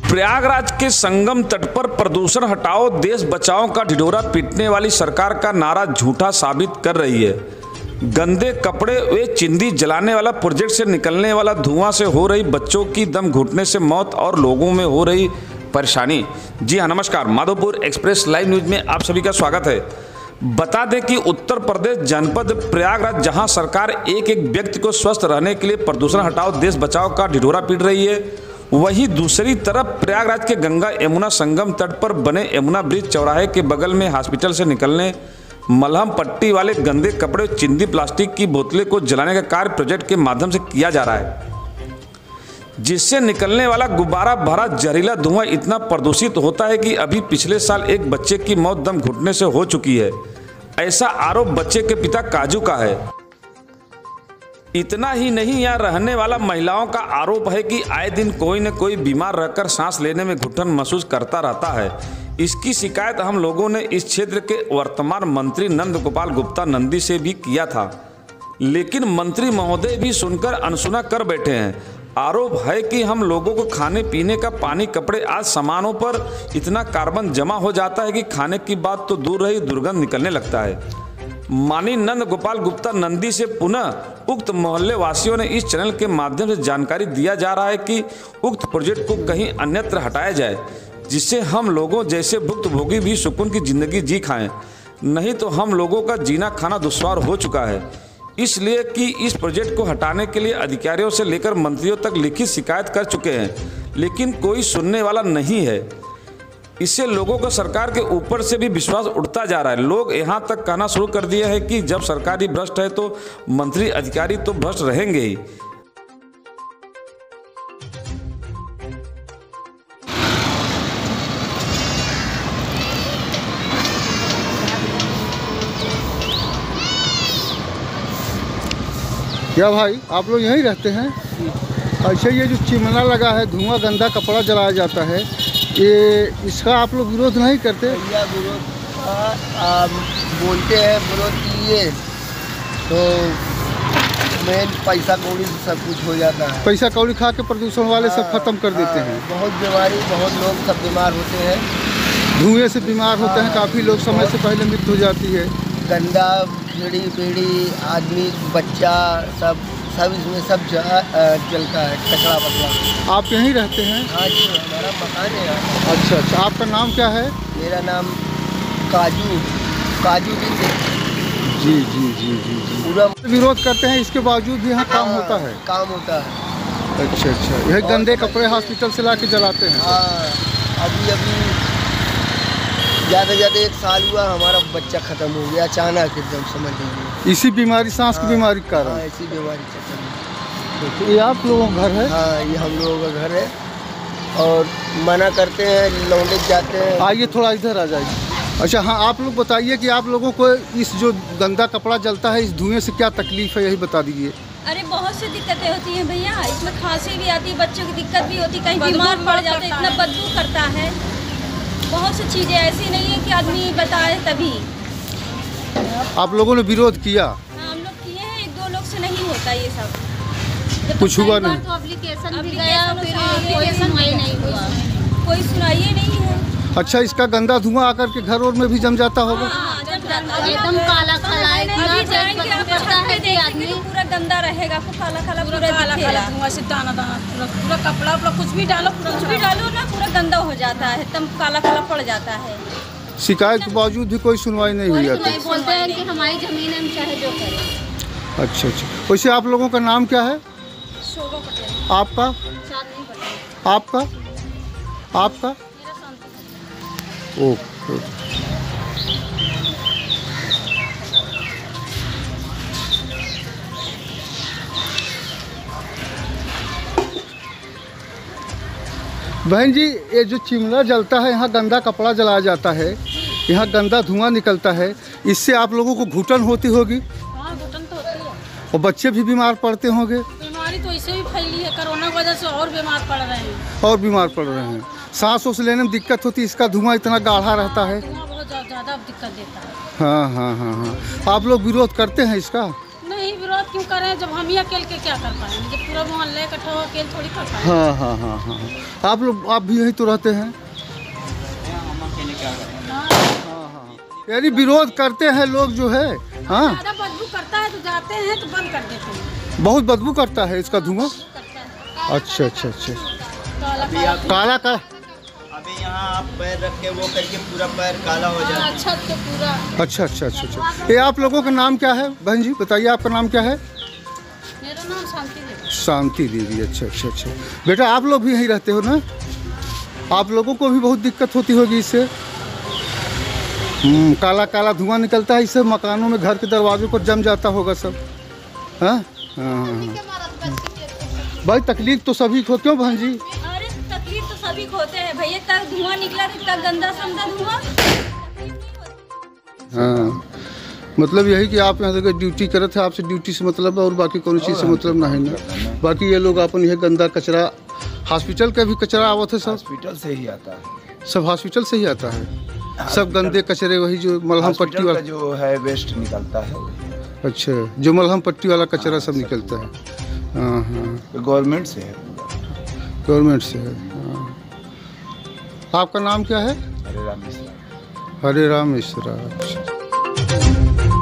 प्रयागराज के संगम तट पर प्रदूषण हटाओ देश बचाओ का ढिढोरा पीटने वाली सरकार का नारा झूठा साबित कर रही है। गंदे कपड़े व चिंदी जलाने वाला प्रोजेक्ट से निकलने वाला धुआं से हो रही बच्चों की दम घुटने से मौत और लोगों में हो रही परेशानी। जी हाँ, नमस्कार, माधोपुर एक्सप्रेस लाइव न्यूज में आप सभी का स्वागत है। बता दें कि उत्तर प्रदेश जनपद प्रयागराज, जहां सरकार एक एक व्यक्ति को स्वस्थ रहने के लिए प्रदूषण हटाओ देश बचाओ का ढिढोरा पीट रही है, वहीं दूसरी तरफ प्रयागराज के गंगा यमुना संगम तट पर बने यमुना ब्रिज चौराहे के बगल में हॉस्पिटल से निकलने मलहम पट्टी वाले गंदे कपड़े, चिंदी, प्लास्टिक की बोतलें को जलाने का कार्य प्रोजेक्ट के माध्यम से किया जा रहा है, जिससे निकलने वाला गुब्बारा भरा जहरीला धुआं इतना प्रदूषित होता है कि अभी पिछले साल एक बच्चे की मौत दम घुटने से हो चुकी है। ऐसा आरोप बच्चे के पिता काजू का है। इतना ही नहीं, यहाँ रहने वाला महिलाओं का आरोप है कि आए दिन कोई न कोई बीमार रहकर सांस लेने में घुटन महसूस करता रहता है। इसकी शिकायत हम लोगों ने इस क्षेत्र के वर्तमान मंत्री नंद गोपाल गुप्ता नंदी से भी किया था, लेकिन मंत्री महोदय भी सुनकर अनसुना कर बैठे हैं। आरोप है कि हम लोगों को खाने पीने का पानी, कपड़े आदि सामानों पर इतना कार्बन जमा हो जाता है कि खाने की बात तो दूर रही, दुर्गंध निकलने लगता है। माननीय नंद गोपाल गुप्ता नंदी से पुनः उक्त मोहल्ले वासियों ने इस चैनल के माध्यम से जानकारी दिया जा रहा है कि उक्त प्रोजेक्ट को कहीं अन्यत्र हटाया जाए, जिससे हम लोगों जैसे भुक्तभोगी भी सुकून की जिंदगी जी खाएं। नहीं तो हम लोगों का जीना खाना दुश्वार हो चुका है। इसलिए कि इस प्रोजेक्ट को हटाने के लिए अधिकारियों से लेकर मंत्रियों तक लिखित शिकायत कर चुके हैं, लेकिन कोई सुनने वाला नहीं है। इससे लोगों का सरकार के ऊपर से भी विश्वास उठता जा रहा है। लोग यहाँ तक कहना शुरू कर दिया है कि जब सरकार ही भ्रष्ट है तो मंत्री अधिकारी तो भ्रष्ट रहेंगे ही। क्या भाई, आप लोग यहीं रहते हैं? अच्छा, ये जो चिमना लगा है, धुआं, गंदा कपड़ा जलाया जाता है, ये इसका आप लोग विरोध नहीं करते? भैया विरोध बोलते हैं, विरोध किए तो मेन पैसा कौड़ी से सब कुछ हो जाता है। पैसा कौड़ी खा के प्रदूषण वाले सब खत्म कर देते हैं। बहुत बीमारी, बहुत लोग सब बीमार होते हैं, धुएं से बीमार होते हैं। काफ़ी लोग समय से पहले मृत्यु हो जाती है। गंदा बीड़ी आदमी, बच्चा, सब इसमें सब चलता है, कचरा पकड़ा। आप यहीं रहते हैं? हाँ जी, हमारा मकान है यहाँ। अच्छा, आपका नाम क्या है? मेरा नाम काजू जी जी जी जी जी। पूरा विरोध करते हैं, इसके बावजूद भी यहाँ काम होता है? काम होता है। अच्छा, यह गंदे कपड़े हॉस्पिटल से ला के जलाते हैं? हाँ, अभी ज़्यादा एक साल हुआ, हमारा बच्चा ख़त्म हो गया अचानक एकदम, समझ लीजिए। इसी बीमारी, सांस की बीमारी के कारण? हाँ, इसी बीमारी के कारण। ये आप लोगों का घर है? हाँ, ये हम लोगों का घर है और मना करते हैं, लौंडे जाते हैं। आइए थोड़ा इधर आ जाइए। अच्छा हाँ, आप लोग बताइए कि आप लोगों को इस जो गंदा कपड़ा जलता है, इस धुएं से क्या तकलीफ है, यही बता दीजिए। अरे बहुत सी दिक्कतें होती हैं भैया, इसमें खांसी भी आती है, बच्चों की दिक्कत भी होती है, कहीं बीमार पड़ जाते हैं, इतना बदबू करता है। बहुत सी चीज़ें ऐसी नहीं है कि आदमी बताए तभी। आप लोगों ने विरोध किया? हाँ, हम लोग किए हैं, एक दो लोग से नहीं होता ये सब। कुछ हुआ नहीं? तो एप्लीकेशन भी गया, कोई सुनवाई नहीं हुआ, कोई सुनाई नहीं है। अच्छा, इसका गंदा धुआं आकर के घर और में भी जम जाता होगा? हाँ, एकदम काला पूरा गंदा रहेगा, काला धुआं से दाना पूरा कपड़ा कुछ भी डालो ना, पूरा गंदा हो जाता है, एकदम काला पड़ जाता है। शिकायत के बावजूद भी कोई सुनवाई नहीं हुई जाती? बोलते हैं कि हमारी जमीन है, हम चाहे जो करें। अच्छा, वैसे आप लोगों का नाम क्या है? शोभा पटेल। आपका? आपका? आपका? ओके। बहन जी, ये जो चिमना जलता है, यहाँ गंदा कपड़ा जलाया जाता है, यहाँ गंदा धुआं निकलता है, इससे आप लोगों को घुटन होती होगी? हाँ, घुटन तो होती है। और बच्चे भी बीमार पड़ते होंगे? बीमारी तो इससे भी फैली है, कोरोना की वजह से और बीमार पड़ रहे हैं। और बीमार पड़ रहे हैं। सांस लेने में दिक्कत होती है, इसका धुआं इतना गाढ़ा रहता है। बहुत ज़्यादा दिक्कत देता है। हाँ हाँ हाँ हाँ। आप लोग विरोध करते हैं इसका? नहीं, विरोध क्यों करें जब हम ही अकेले के क्या कर पाएंगे, जब पूरा मोहल्ला इकट्ठा हो अकेले थोड़ी कर पाएंगे। हाँ हाँ हाँ हाँ। आप भी यहीं तो रहते हैं? यानी विरोध करते हैं लोग जो है। हाँ, ज़्यादा बदबू करता है तो जाते हैं तो बंद कर देते हैं। बहुत बदबू करता है इसका धुआं। करता है अच्छा अच्छा अच्छा। काला काला काला का अभी यहाँ आप पैर रख के वो करके पूरा पैर काला हो जाता है। छत पे पूरा। अच्छा अच्छा अच्छा अच्छा। ये आप लोगों का नाम क्या है बहन जी, बताइए आपका नाम क्या है? मेरा नाम शांति देवी। शांति देवी। अच्छा अच्छा अच्छा। बेटा आप लोग भी यहीं रहते हो ना? आप लोगों को भी बहुत दिक्कत होती होगी इससे? काला काला धुआं निकलता है इससे, मकानों में घर के दरवाजों पर जम जाता होगा सब। हाँ हाँ। भाई तकलीफ तो सभी को, क्यों बहन जी? अरे तकलीफ तो सभी को होते हैं भैया, इतना धुआं निकला, इतना गंदा समझा धुआं। हाँ, मतलब यही कि आप यहाँ से ड्यूटी करे थे, आपसे ड्यूटी से मतलब है और बाकी कोई चीज़ से मतलब नहीं ना। बाकी ये लोग अपन यह गंदा कचरा, हॉस्पिटल का भी कचरा आवत है सब? हॉस्पिटल से ही आता है। सब हॉस्पिटल से ही आता है? सब गंदे कचरे वही जो मलहम पट्टी वाला जो है वेस्ट निकलता है वही। अच्छा, जो मलहम पट्टी वाला कचरा सब निकलता है। हाँ हाँ, गवर्नमेंट से है। गवर्नमेंट से है। हाँ। आपका नाम क्या है? हरे राम मिश्रा। हरे राम मिश्रा। अच्छा।